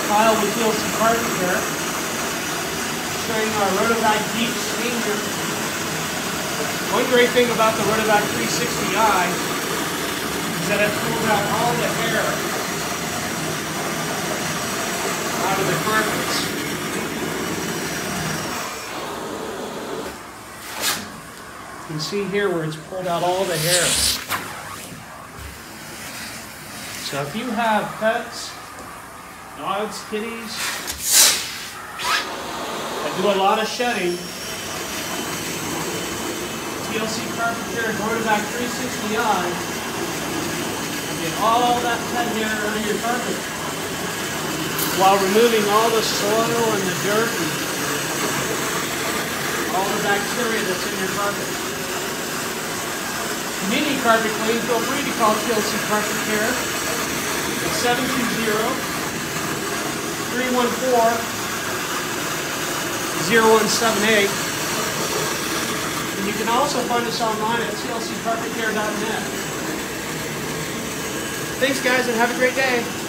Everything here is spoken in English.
Kyle with TLC Carpet Care, showing our RotoVac Deep Changer. One great thing about the RotoVac 360i is that it pulls out all the hair out of the carpets. You can see here where it's pulled out all the hair. So if you have pets, dogs, kitties, that do a lot of shedding, TLC Carpet Care RotoVac 360i will get all that pet hair out of your carpet while removing all the soil and the dirt and all the bacteria that's in your carpet. If you need any carpet clean, feel free to call TLC Carpet Care at 720-314-0178. And you can also find us online at tlccarpetcare.net. Thanks guys, and have a great day.